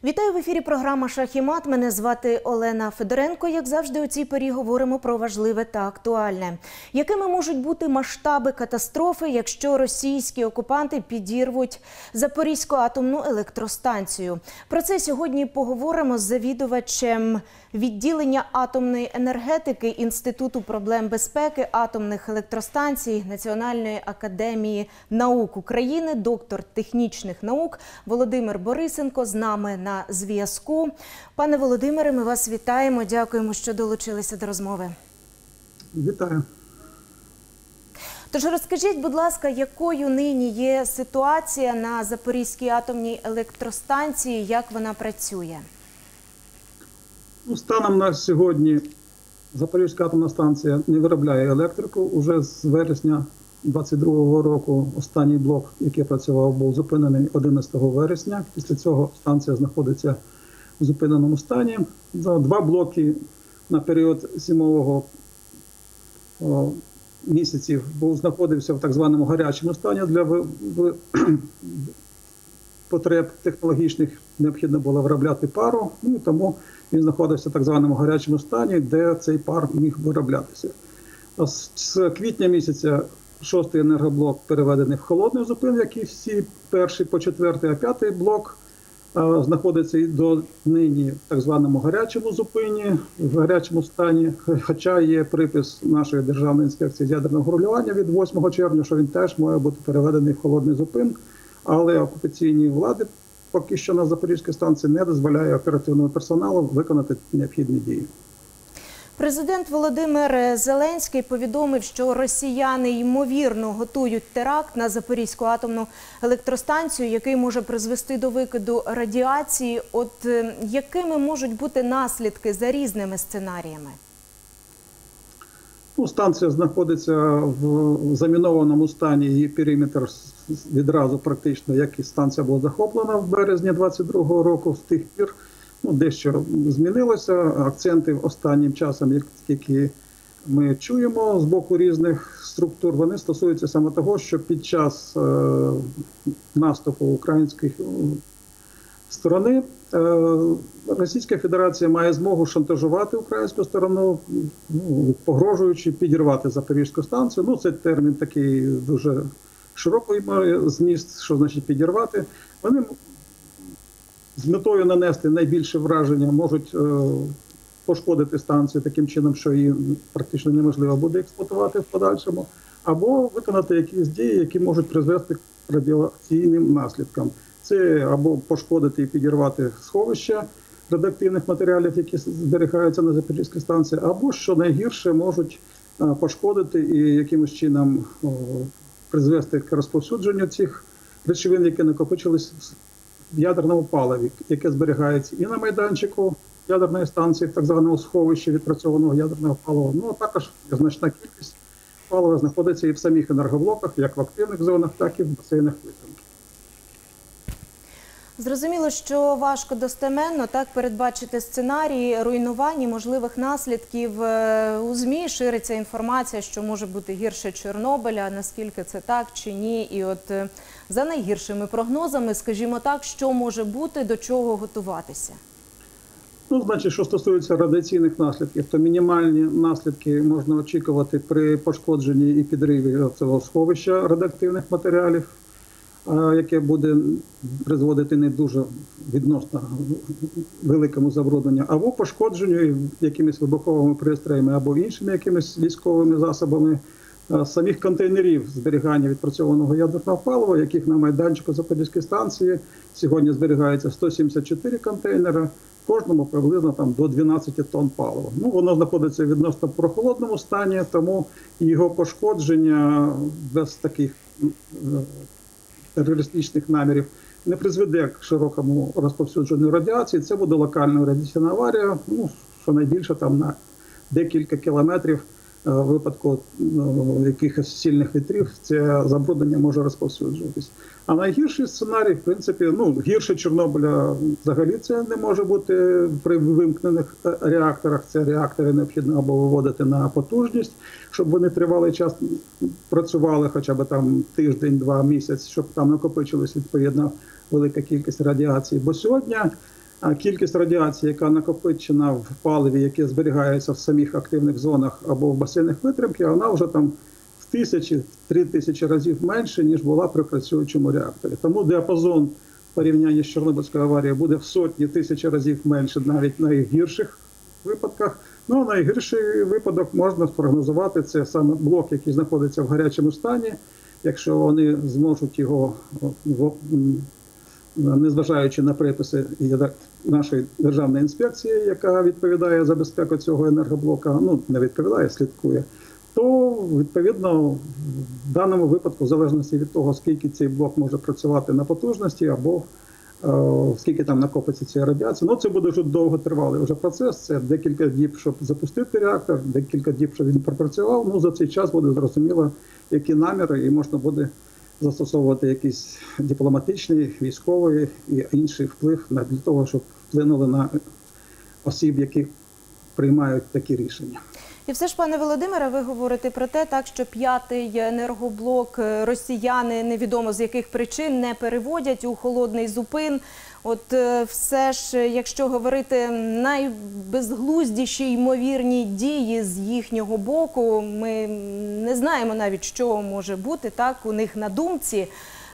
Вітаю в ефірі програма «Шах і мат». Мене звати Олена Федоренко. Як завжди, у цій порі говоримо про важливе та актуальне. Якими можуть бути масштаби катастрофи, якщо російські окупанти підірвуть Запорізьку атомну електростанцію? Про це сьогодні поговоримо з завідувачем відділення атомної енергетики Інституту проблем безпеки атомних електростанцій Національної академії наук України, доктор технічних наук Володимир Борисенко з нами на зв'язку. Пане Володимире, ми вас вітаємо. Дякуємо, що долучилися до розмови. Вітаю. Тож розкажіть, будь ласка, якою нині є ситуація на Запорізькій атомній електростанції, як вона працює? Станом на сьогодні Запорізька атомна станція не виробляє електрику. Уже з вересня 2022 року останній блок, який працював, був зупинений 11 вересня. Після цього станція знаходиться в зупиненому стані. За два блоки на період зимового місяців знаходився в так званому гарячому стані. Для потреб технологічних необхідно було виробляти пару, тому він знаходився в так званому гарячому стані, де цей пар міг вироблятися. З квітня місяця 6-й енергоблок переведений в холодний зупин, як і всі перший по 4-й, а 5-й блок знаходиться і до нині в так званому гарячому зупині, в гарячому стані, хоча є припис нашої Державної інспекції з ядерного регулювання від 8 червня, що він теж має бути переведений в холодний зупин, але окупаційні влади поки що на Запорізькій станції не дозволяє оперативному персоналу виконати необхідні дії. Президент Володимир Зеленський повідомив, що росіяни ймовірно готують теракт на Запорізьку атомну електростанцію, який може призвести до викиду радіації. От якими можуть бути наслідки за різними сценаріями? Станція знаходиться в замінованому стані, її периметр відразу практично, як і станція була захоплена в березні 2022 року, з тих пір дещо змінилося. Акценти останнім часом, які ми чуємо з боку різних структур, вони стосуються саме того, що під час наступу української сторони Російська Федерація має змогу шантажувати українську сторону, погрожуючи підірвати Запорізьку станцію. Це термін такий дуже широкий зміст, що значить підірвати. Вони з метою нанести найбільше враження можуть пошкодити станцію таким чином, що її практично неможливо буде експлуатувати в подальшому, або виконати якісь дії, які можуть призвести к радіаційним наслідкам. Це або пошкодити і підірвати сховища радіоактивних матеріалів, які зберігаються на Запорізькій станції, або, що найгірше, можуть пошкодити і якимось чином призвести к розповсюдженню цих речовин, які накопичились в ядерному паливі, яке зберігається і на майданчику ядерної станції, в так званому сховищі відпрацьованого ядерного палива. А також значна кількість палива знаходиться і в самих енергоблоках, як в активних зонах, так і в басейнах витримки. Зрозуміло, що важко достеменно передбачити сценарії руйнувань і можливих наслідків. У ЗМІ шириться інформація, що може бути гірше Чорнобиля, наскільки це так чи ні. І от за найгіршими прогнозами, скажімо так, що може бути, до чого готуватися? Що стосується радіаційних наслідків, то мінімальні наслідки можна очікувати при пошкодженні і підриві цього сховища радіоактивних матеріалів, яке буде призводити не дуже відносно великому забрудненню, або пошкодженню якимись вибуховими пристроями, або іншими якимись військовими засобами самих контейнерів зберігання відпрацьованого ядерного палива, яких на майданчику Запорізької станції сьогодні зберігається 174 контейнери, кожному приблизно до 12 тонн палива. Воно знаходиться в відносно прохолодному стані, тому його пошкодження без таких терористичних намірів не призведе к широкому розповсюдженню радіації. Це буде локальна радіаційна аварія, що найбільше на декілька кілометрів в випадку якихось сильних вітрів це забруднення може розповсюджуватись. А найгірший сценарій, в принципі, гірше Чорнобиля взагалі це не може бути при вимкнених реакторах. Це реактори необхідно або виводити на потужність, щоб вони тривалий час працювали, хоча б тиждень, 2 місяці, щоб там накопичилась відповідно велика кількість радіації. Бо сьогодні кількість радіації, яка накопичена в паливі, яке зберігається в самих активних зонах або в басейнах витримки, вона вже там в 1000-3000 разів менше, ніж була при працюючому реакторі. Тому діапазон в порівнянні з Чорнобильською аварією буде в сотні тисяч разів менше навіть в найгірших випадках. Ну, найгірший випадок можна спрогнозувати, це саме блок, який знаходиться в гарячому стані. Якщо вони зможуть його, незважаючи на приписи нашої державної інспекції, яка відповідає за безпеку цього енергоблока, ну, не відповідає, слідкує, то, відповідно, в даному випадку, в залежності від того, скільки цей блок може працювати на потужності, або скільки там накопиться цієї радіації, ну, це буде вже довготривалий вже процес, це декілька діб, щоб запустити реактор, декілька діб, щоб він пропрацював, ну, за цей час буде зрозуміло, які наміри, і можна буде застосовувати якийсь дипломатичний, військовий і інший вплив для того, щоб вплинули на осіб, які приймають такі рішення. І все ж, пане Володимире, ви говорите про те, так, що 5-й енергоблок росіяни невідомо з яких причин не переводять у холодний зупин. От все ж, якщо говорити найбезглуздіші ймовірні дії з їхнього боку, ми не знаємо навіть, що може бути так у них на думці.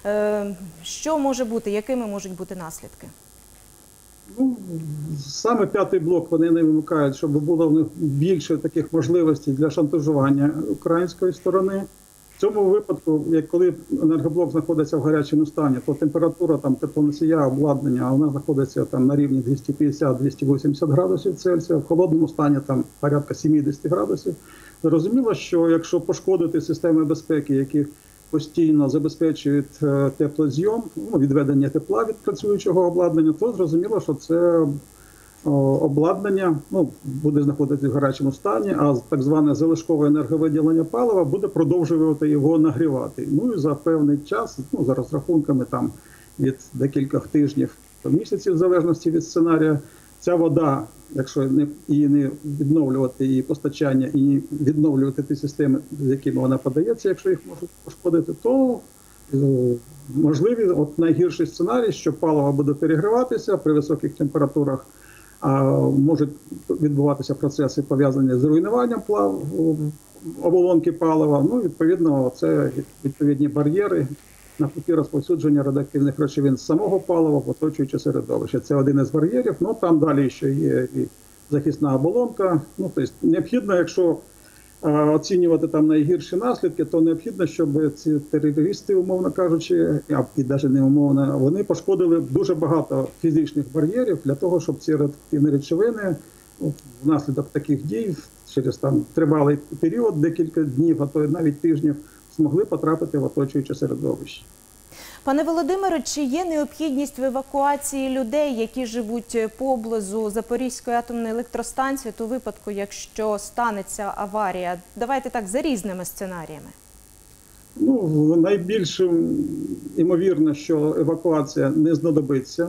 Що може бути, якими можуть бути наслідки? Ну, саме 5-й блок вони не вимикають, щоб було в них більше таких можливостей для шантажування української сторони. В цьому випадку, коли енергоблок знаходиться в гарячому стані, то температура там теплоносія, обладнання, вона знаходиться там на рівні 250-280 градусів Цельсія, в холодному стані там порядка 70 градусів. Зрозуміло, що якщо пошкодити системи безпеки, які постійно забезпечують теплозйом, відведення тепла від працюючого обладнання, то зрозуміло, що це обладнання буде знаходитися в гарячому стані, а так зване залишкове енерговиділення палива буде продовжувати його нагрівати. Ну і за певний час, за розрахунками там від декількох тижнів до місяців, в залежності від сценарія, ця вода, якщо її не відновлювати, її постачання і відновлювати ті системи, з якими вона подається, якщо їх можуть пошкодити, то можливий найгірший сценарій, що паливо буде перегріватися при високих температурах, можуть відбуватися процеси, пов'язані з руйнуванням оболонки палива. Ну, відповідно, це відповідні бар'єри на путі розповсюдження радіоактивних речовин з самого палива в оточуюче середовище. Це один із бар'єрів. Ну, там далі ще є і захисна оболонка. Ну, тобто необхідно, якщо оцінювати там найгірші наслідки, то необхідно, щоб ці терористи, умовно кажучи, і навіть не умовно, вони пошкодили дуже багато фізичних бар'єрів для того, щоб ці радіоактивні речовини внаслідок таких дій через там тривалий період, декілька днів, а то навіть тижнів, змогли потрапити в оточуюче середовище. Пане Володимире, чи є необхідність в евакуації людей, які живуть поблизу Запорізької атомної електростанції, у випадку, якщо станеться аварія? Давайте так, за різними сценаріями. Ну, найбільш ймовірно, що евакуація не знадобиться.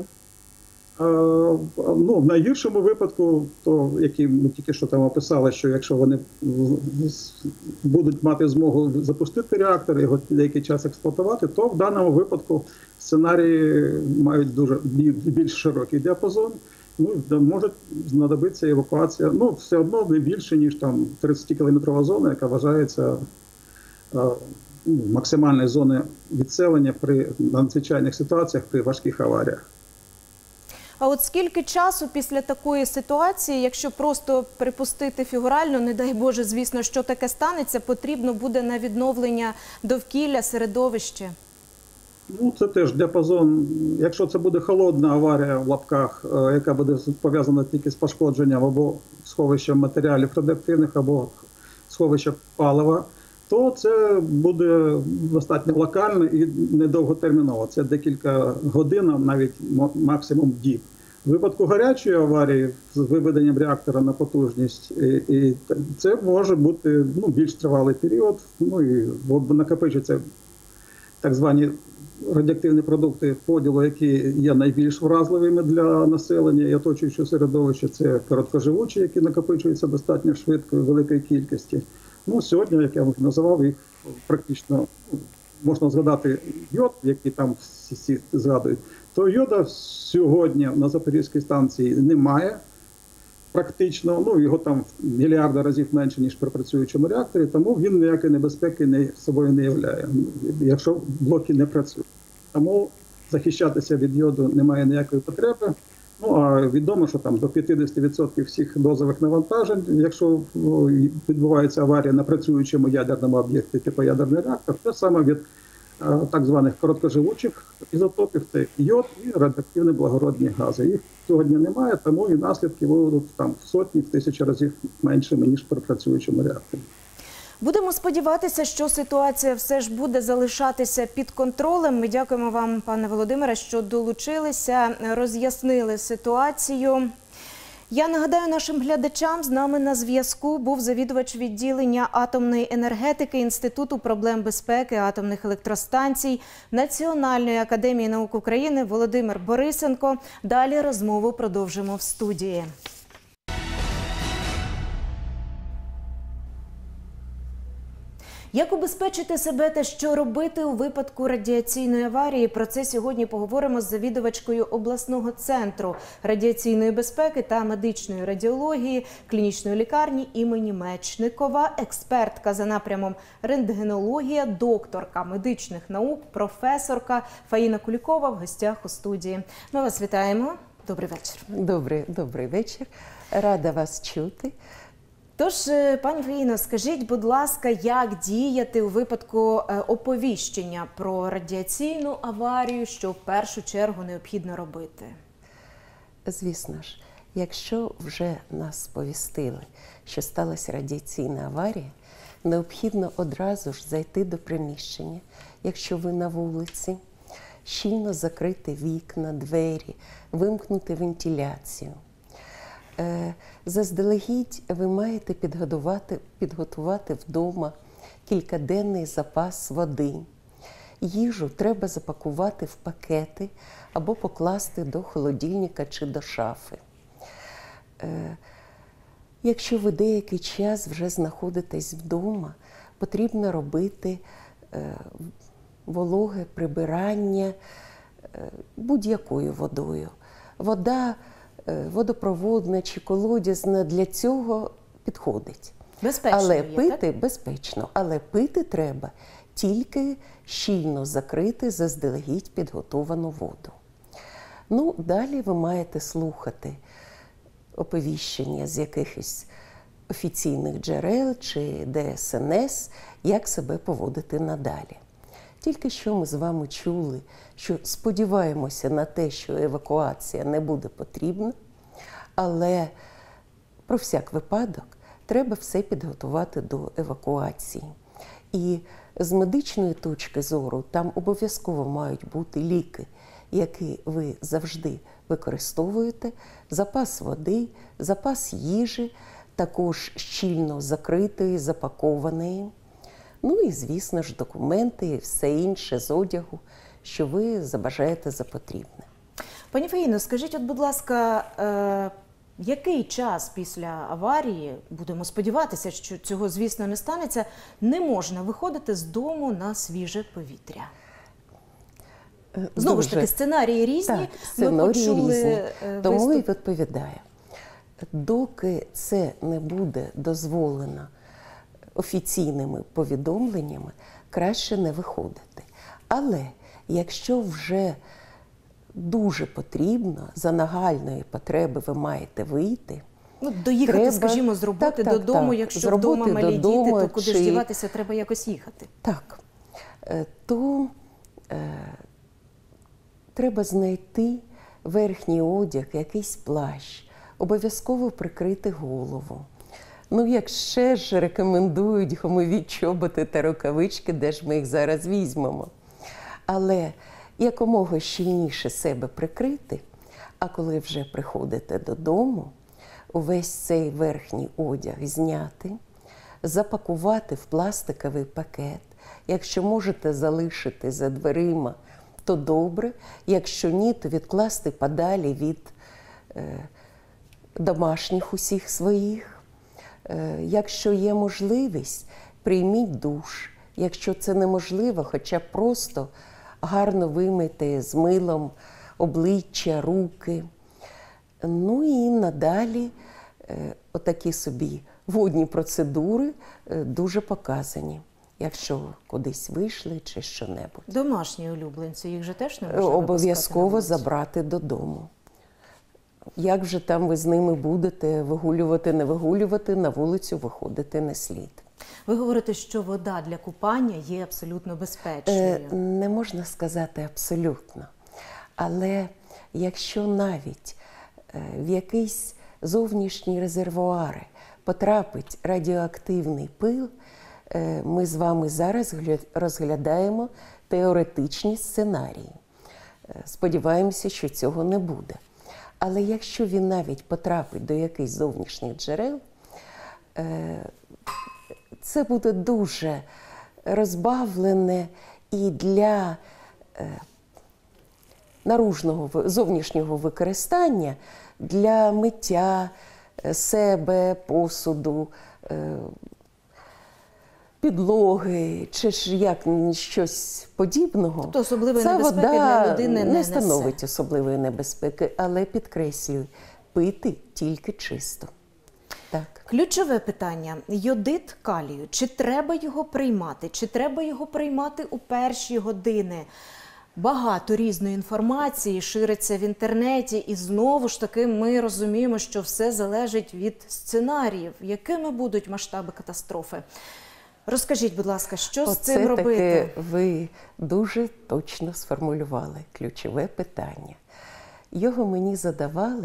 В найгіршому випадку, то, який ми тільки що там описали, що якщо вони будуть мати змогу запустити реактор і його деякий час експлуатувати, то в даному випадку сценарії мають дуже більш широкий діапазон. Може знадобитися евакуація, все одно не більше, ніж там 30-кілометрова зона, яка вважається максимальною зоною відселення при надзвичайних ситуаціях, при важких аваріях. А от скільки часу після такої ситуації, якщо просто припустити фігурально, не дай Боже, звісно, що таке станеться, потрібно буде на відновлення довкілля, середовища? Ну, це теж діапазон. Якщо це буде холодна аварія в лапках, яка буде пов'язана тільки з пошкодженням або сховищем матеріалів радіоактивних, або сховищем палива, то це буде достатньо локально і недовготерміново. Це декілька годин, навіть максимум діб. В випадку гарячої аварії з виведенням реактора на потужність, і це може бути більш тривалий період, і накопичуються так звані радіоактивні продукти поділу, які є найбільш вразливими для населення і оточуючого середовища. Це короткоживучі, які накопичуються достатньо швидко і великої кількості. Сьогодні, як я вже називав, їх практично можна згадати йод, який там всі згадують. то йода сьогодні на Запорізькій станції немає. Практично, ну його там мільярди разів менше, ніж при працюючому реакторі, тому він ніякої небезпеки собою не являє, якщо блоки не працюють. Тому захищатися від йоду немає ніякої потреби. Ну, а відомо, що там до 50% всіх дозових навантажень, якщо відбувається аварія на працюючому ядерному об'єкті, типу ядерний реактор, це саме від так званих короткоживучих ізотопів, це йод і радіоактивні благородні гази. Їх сьогодні немає, тому і наслідки будуть там в сотні, в тисячі разів меншими, ніж при працюючому реакторі. Будемо сподіватися, що ситуація все ж буде залишатися під контролем. Ми дякуємо вам, пане Володимире, що долучилися, роз'яснили ситуацію. Я нагадаю нашим глядачам, з нами на зв'язку був завідувач відділення атомної енергетики Інституту проблем безпеки атомних електростанцій Національної академії наук України Володимир Борисенко. Далі розмову продовжимо в студії. Як убезпечити себе та що робити у випадку радіаційної аварії? Про це сьогодні поговоримо з завідувачкою обласного центру радіаційної безпеки та медичної радіології клінічної лікарні імені Мечникова, експертка за напрямом рентгенологія, докторка медичних наук, професорка Фаїна Кулікова в гостях у студії. Ми вас вітаємо. Добрий вечір. Добрий вечір. Рада вас чути. Тож, пані Фаїно, скажіть, будь ласка, як діяти у випадку оповіщення про радіаційну аварію, що в першу чергу необхідно робити? Звісно ж, якщо вже нас сповістили, що сталася радіаційна аварія, необхідно одразу ж зайти до приміщення, якщо ви на вулиці, щільно закрити вікна, двері, вимкнути вентиляцію. Заздалегідь ви маєте підготувати вдома кількаденний запас води. Їжу треба запакувати в пакети або покласти до холодильника чи до шафи. Якщо ви деякий час вже знаходитесь вдома, потрібно робити вологе прибирання будь-якою водою. Вода водопроводна чи колодязна для цього підходить. Безпечно але є, пити так? безпечно, але пити треба тільки щільно закрити заздалегідь підготовану воду. Ну, далі ви маєте слухати оповіщення з якихось офіційних джерел чи ДСНС, як себе поводити надалі. Тільки що ми з вами чули, що сподіваємося на те, що евакуація не буде потрібна, але про всяк випадок треба все підготувати до евакуації. І з медичної точки зору там обов'язково мають бути ліки, які ви завжди використовуєте, запас води, запас їжі, також щільно закритої, запакованої. Ну і, звісно ж, документи і все інше з одягу, що ви забажаєте за потрібне. Пані Фаїно, скажіть, будь ласка, який час після аварії, будемо сподіватися, що цього, звісно, не станеться, не можна виходити з дому на свіже повітря? Знову ж таки, сценарії різні. Так, сценарії різні. Тому і виступ. відповідаю. Доки це не буде дозволено офіційними повідомленнями, краще не виходити. Але якщо вже дуже потрібно, за нагальної потреби ви маєте вийти, доїхати, треба, скажімо, з роботи додому, якщо вдома малі діти, то куди ж діватися, треба якось їхати. Так, то треба знайти верхній одяг, якийсь плащ, обов'язково прикрити голову. Ну, як ще ж рекомендують гумові чоботи та рукавички, де ж ми їх зараз візьмемо. Але якомога щільніше себе прикрити, а коли вже приходите додому, увесь цей верхній одяг зняти, запакувати в пластиковий пакет. Якщо можете залишити за дверима, то добре. Якщо ні, то відкласти подалі від домашніх усіх своїх. Якщо є можливість, прийміть душ. Якщо це неможливо, хоча б просто гарно вимийте з милом обличчя, руки. Ну і надалі отакі собі водні процедури дуже показані, якщо кудись вийшли чи що-небудь. Домашні улюбленці, їх же теж не можна випускати на Обов'язково вулицю? забрати додому. Як же там ви з ними будете вигулювати, не вигулювати, на вулицю виходити не слід. Ви говорите, що вода для купання є абсолютно безпечною. Не можна сказати абсолютно. Але якщо навіть в якийсь зовнішні резервуари потрапить радіоактивний пил, ми з вами зараз розглядаємо теоретичні сценарії. Сподіваємося, що цього не буде. Але якщо він навіть потрапить до якихось зовнішніх джерел, це буде дуже розбавлене і для наружного, зовнішнього використання, для миття себе, посуду, підлоги чи ж як щось подібного. Тобто особливої ця небезпеки вода для людини не несе. становить особливої небезпеки, але підкреслюю, пити тільки чисто. Так. Ключове питання – йодид калію. Чи треба його приймати? Чи треба його приймати у перші години? Багато різної інформації шириться в інтернеті, і знову ж таки ми розуміємо, що все залежить від сценаріїв, якими будуть масштаби катастрофи. Розкажіть, будь ласка, що з цим робити? Таки ви дуже точно сформулювали ключове питання. Його мені задавали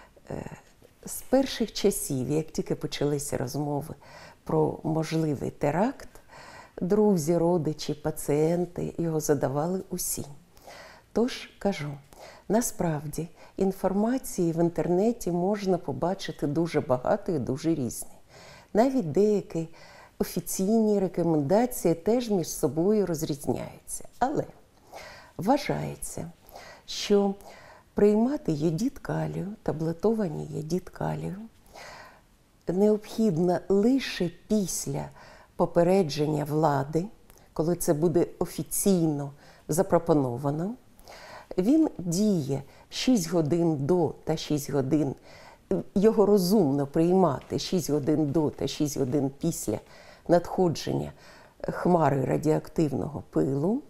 з перших часів, як тільки почалися розмови про можливий теракт. Друзі, родичі, пацієнти його задавали усі. Тож, кажу, насправді інформації в інтернеті можна побачити дуже багато і дуже різні. Навіть деякі офіційні рекомендації теж між собою розрізняються. Але вважається, що приймати йодід калію, таблетований йодід калію, необхідно лише після попередження влади, коли це буде офіційно запропоновано. Він діє 6 годин до та 6 годин, його розумно приймати 6 годин до та 6 годин після надходження хмари радіоактивного пилу.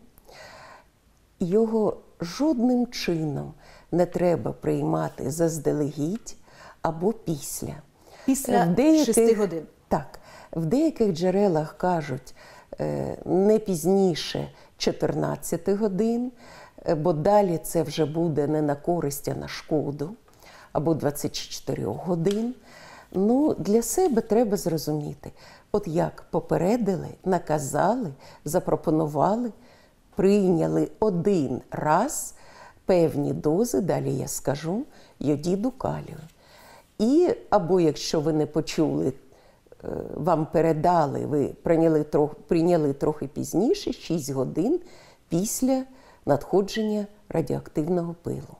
Його жодним чином не треба приймати заздалегідь або після. Після 6 годин? Так. В деяких джерелах кажуть не пізніше 14 годин, бо далі це вже буде не на користь, а на шкоду, або 24 годин. Ну, для себе треба зрозуміти, от як попередили, наказали, запропонували, прийняли один раз певні дози, далі я скажу, йодіду калію. І, або якщо ви не почули, вам передали, ви прийняли трохи пізніше, 6 годин після надходження радіоактивного пилу.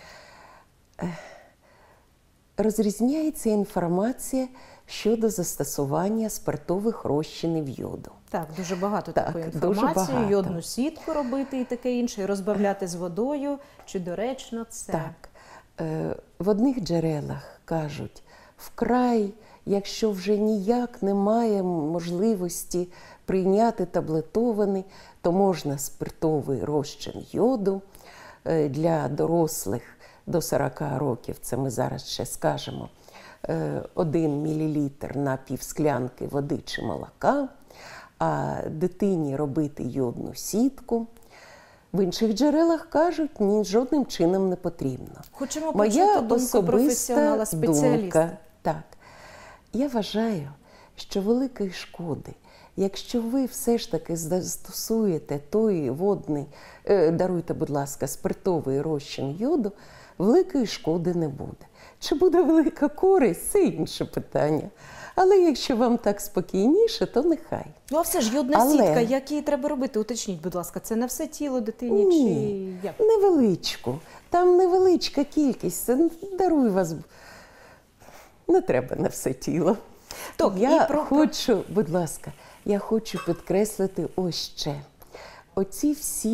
Розрізняється інформація щодо застосування спиртових розчинів йоду. Так, дуже багато Так, такої дуже інформації. багато. Йодну сітку робити і таке інше, і розбавляти з водою. Чи доречно це? Так. В одних джерелах кажуть, вкрай, якщо вже ніяк немає можливості прийняти таблетований, то можна спиртовий розчин йоду для дорослих до 40 років, це ми зараз ще скажемо, 1 мл на півсклянки води чи молока, а дитині робити йодну сітку. В інших джерелах кажуть, ні, жодним чином не потрібно. Хочемо Моя почути думку особиста професіонала-спеціаліста. думка, так. Я вважаю, що великої шкоди, якщо ви все ж таки застосуєте той водний, даруйте, будь ласка, спиртовий розчин йоду, великої шкоди не буде. Чи буде велика користь, це інше питання. Але якщо вам так спокійніше, то нехай. Ну, а все ж йодна сітка, як її треба робити? Уточніть, будь ласка, це на все тіло дитині Ні, чи як? невеличку. Там невеличка кількість. Це, дарую вас, не треба на все тіло. Так, Я і про- хочу, будь ласка, я хочу підкреслити ось ще. Оці всі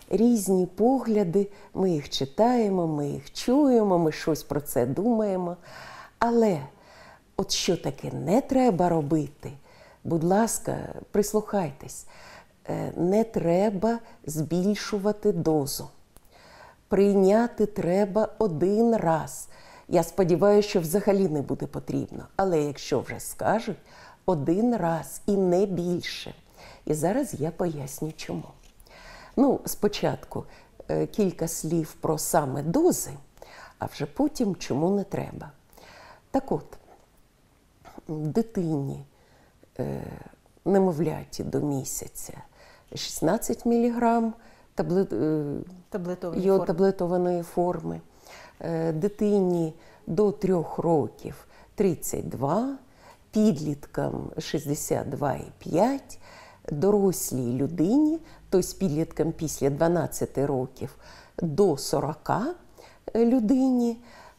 різні погляди, ми їх читаємо, ми їх чуємо, ми щось про це думаємо. Але от що таке не треба робити, будь ласка, прислухайтесь, не треба збільшувати дозу. Прийняти треба один раз. Я сподіваюся, що взагалі не буде потрібно. Але якщо вже скажуть, один раз і не більше. І зараз я поясню, чому. Ну, спочатку кілька слів про саме дози, а вже потім чому не треба. Так от, дитині, немовляті до місяця, 16 мг таблетованої форми, дитині до 3 років 32, підліткам 62,5, дорослій людині, тобто підліткам після 12 років до 40 людині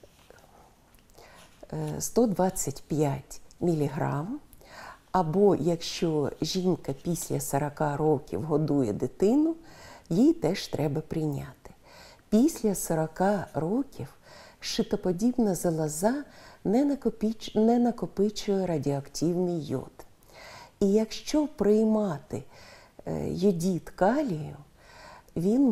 125 мг, або якщо жінка після 40 років годує дитину, їй теж треба прийняти. Після 40 років щитоподібна залоза не накопичує радіоактивний йод. І якщо приймати йодід калію, він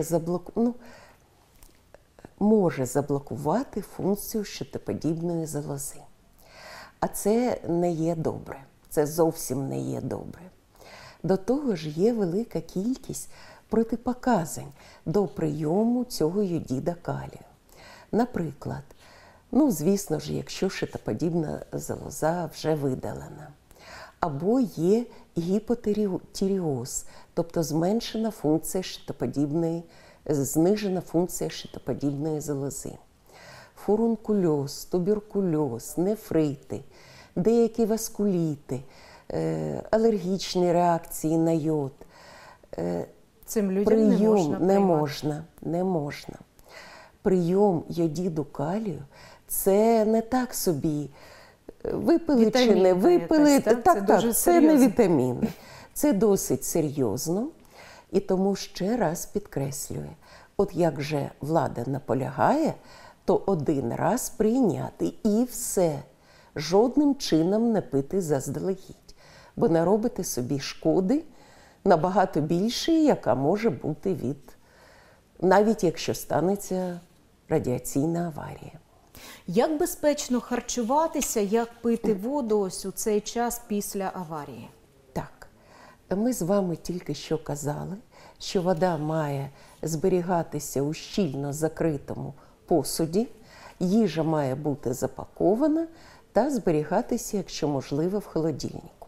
може заблокувати функцію щитоподібної залози. А це не є добре. Це зовсім не є добре. До того ж є велика кількість протипоказань до прийому цього йодіда калію. Наприклад, звісно ж, якщо щитоподібна залоза вже видалена. Або є гіпотиреоз, тобто знижена функція щитоподібної залози. Фурункульоз, туберкульоз, нефрити, деякі васкуліти, алергічні реакції на йод. Цим людям не можна. Прийом йодіду калію – це не так собі випили чи не випили. Це не вітаміни. Це досить серйозно. І тому ще раз підкреслюю, от як же влада наполягає, то один раз прийняти і все. Жодним чином не пити заздалегідь, бо наробите собі шкоди набагато більшої, яка може бути навіть якщо станеться радіаційна аварія. Як безпечно харчуватися, як пити воду ось у цей час після аварії? Так, ми з вами тільки що казали, що вода має зберігатися у щільно закритому посуді, їжа має бути запакована та зберігатися, якщо можливо, в холодильнику.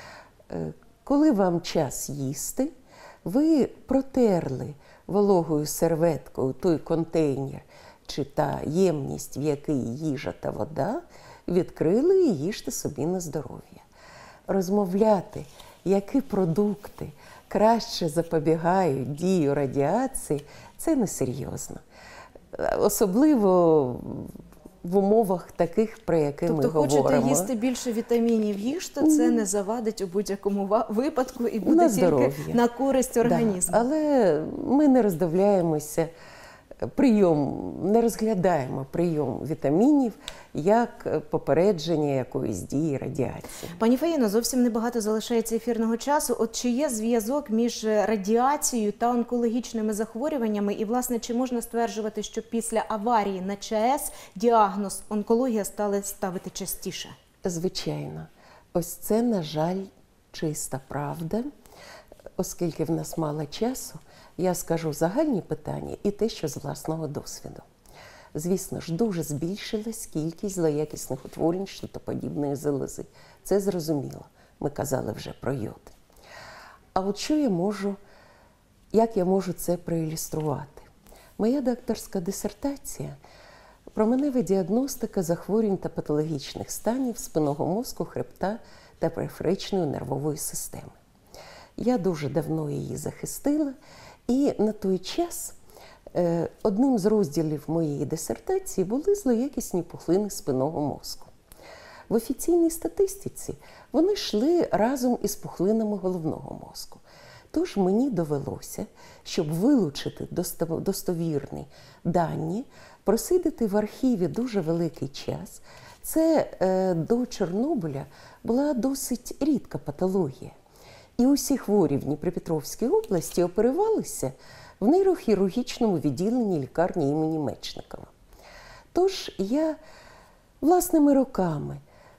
Коли вам час їсти, ви протерли вологою серветкою той контейнер чи та ємність, в якій їжа та вода, відкрили і їжте собі на здоров'я. Розмовляти, які продукти краще запобігають дію радіації, це несерйозно. Особливо в умовах таких, про які ми говоримо. Тобто хочете їсти більше вітамінів, їжте, це не завадить у будь-якому випадку і буде тільки на користь організму. Да, але ми не роздивляємося не розглядаємо прийом вітамінів як попередження якоїсь дії радіації. Пані Фаїно, зовсім небагато залишається ефірного часу. От чи є зв'язок між радіацією та онкологічними захворюваннями? І, власне, чи можна стверджувати, що після аварії на ЧАЕС діагноз онкологія стали ставити частіше? Звичайно. Ось це, на жаль, чиста правда. Оскільки в нас мало часу, я скажу загальні питання і те, що з власного досвіду. Звісно ж, дуже збільшилась кількість злоякісних утворень щитоподібної залози. Це зрозуміло. Ми казали вже про йод. А от як я можу це проілюструвати? Моя докторська дисертація – променева діагностика захворювань та патологічних станів спинного мозку, хребта та периферичної нервової системи. Я дуже давно її захистила, і на той час одним з розділів моєї дисертації були злоякісні пухлини спинного мозку. В офіційній статистиці вони йшли разом із пухлинами головного мозку. Тож мені довелося, щоб вилучити достовірні дані, просидіти в архіві дуже великий час. Це до Чорнобиля була досить рідка патологія. І усі хворі в Дніпропетровській області оперувалися в нейрохірургічному відділенні лікарні імені Мечникова. Тож я власними руками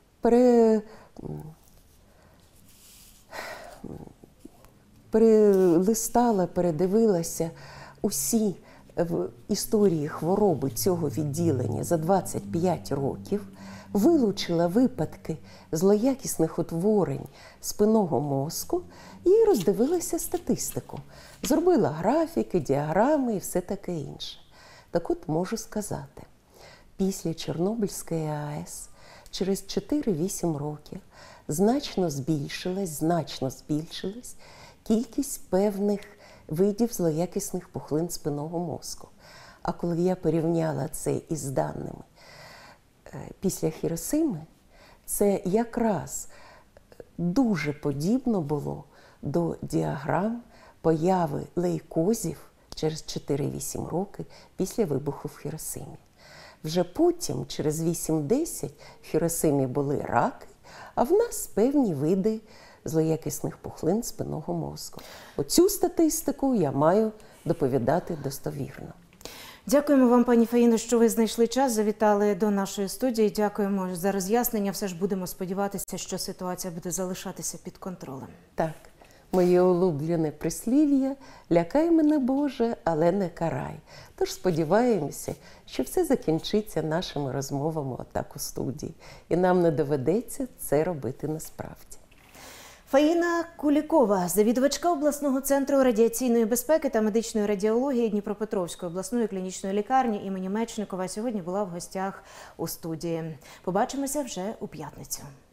перелистала, передивилася усі в історії хвороби цього відділення за 25 років, вилучила випадки злоякісних утворень спинного мозку і роздивилася статистику. Зробила графіки, діаграми і все таке інше. Так от можу сказати, після Чорнобильської АЕС через 4-8 років значно збільшилась кількість певних видів злоякісних пухлин спинного мозку. А коли я порівняла це із даними після Хіросими, це якраз дуже подібно було до діаграм появи лейкозів через 4-8 роки після вибуху в Хіросимі. Вже потім, через 8-10, в Хіросимі були раки, а в нас певні види злоякісних пухлин спинного мозку. Оцю статистику я маю доповідати достовірно. Дякуємо вам, пані Фаїно, що ви знайшли час, завітали до нашої студії. Дякуємо за роз'яснення. Все ж будемо сподіватися, що ситуація буде залишатися під контролем. Так, моє улюблене прислів'я «Лякай мене, Боже, але не карай». Тож сподіваємося, що все закінчиться нашими розмовами отак у студії. І нам не доведеться це робити насправді. Фаїна Кулікова, завідувачка обласного центру радіаційної безпеки та медичної радіології Дніпропетровської обласної клінічної лікарні імені Мечникова, сьогодні була в гостях у студії. Побачимося вже у п'ятницю.